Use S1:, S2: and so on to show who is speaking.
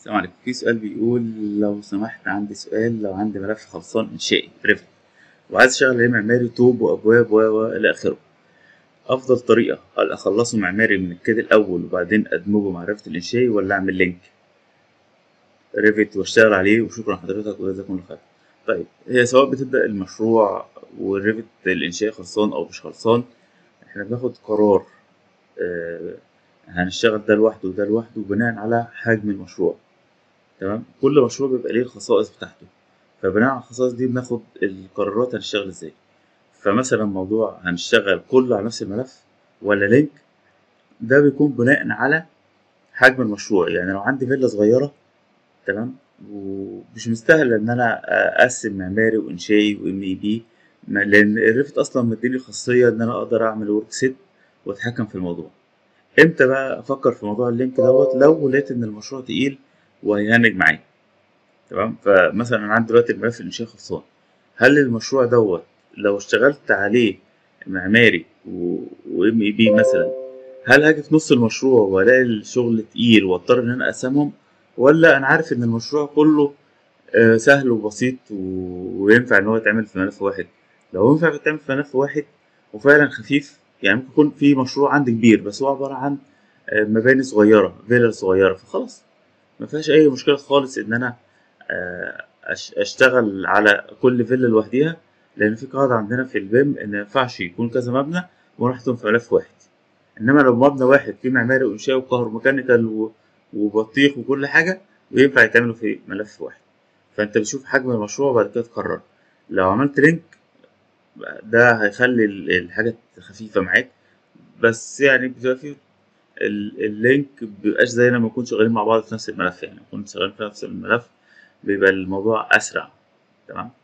S1: السلام عليكم. في سؤال بيقول: لو سمحت عندي سؤال، لو عندي ملف خلصان إنشائي ريفت وعايز أشتغل عليه معماري طوب وأبواب و إلى آخره، أفضل طريقة هل أخلصه معماري من الكاد الأول وبعدين أدمجه مع ريفت الإنشائي، ولا أعمل لينك ريفت وأشتغل عليه؟ وشكرا حضرتك وجزاكم الله خير. طيب، هي سواء بتبدأ المشروع والريفت الإنشائي خلصان أو مش خلصان، إحنا بناخد قرار. آه، هنشتغل ده لوحده وده لوحده بناء على حجم المشروع. تمام، كل مشروع بيبقى ليه الخصائص بتاعته، فبناء على الخصائص دي بناخد القرارات هنشتغل ازاي. فمثلا موضوع هنشتغل كله على نفس الملف ولا لينك، ده بيكون بناء على حجم المشروع. يعني لو عندي فيلا صغيرة، تمام، ومش مستاهل ان انا اقسم معماري وانشائي وام اي بي، لان الريفت اصلا مديني خاصية ان انا اقدر اعمل ورك سيت واتحكم في الموضوع. امتى بقى افكر في موضوع اللينك دوت؟ لو لقيت ان المشروع تقيل وهيهنج معايا. تمام، فمثلا انا عندي دلوقتي الملف الانشائي خلصان، هل المشروع دوت لو اشتغلت عليه معماري وام اي بي مثلا، هل هاجي في نص المشروع والاقي الشغل تقيل واضطر ان انا اقسمهم، ولا انا عارف ان المشروع كله سهل وبسيط وينفع ان هو يتعمل في ملف واحد؟ لو ينفع يتعمل في ملف واحد وفعلا خفيف، يعني ممكن يكون في مشروع عندي كبير بس هو عبارة عن مباني صغيرة، فيلا صغيرة، فخلاص ما فيهاش اي مشكلة خالص ان انا اشتغل على كل فيلا لوحديها، لان في قاعده عندنا في البيم ان ما ينفعش يكون كذا مبنى ونحطهم في ملف واحد. انما لو مبنى واحد فيه معماري وانشاء وكهروميكانيكال وبطيخ وكل حاجه، وينفع يتعملوا في ملف واحد. فانت بتشوف حجم المشروع وبعد كده تقرر. لو عملت لينك، ده هيخلي الحاجه خفيفه معاك، بس يعني بتبقى فيه اللينك مبيبقاش زي لما نكون شغالين مع بعض في نفس الملف. يعني نكون شغالين في نفس الملف بيبقى الموضوع اسرع. تمام.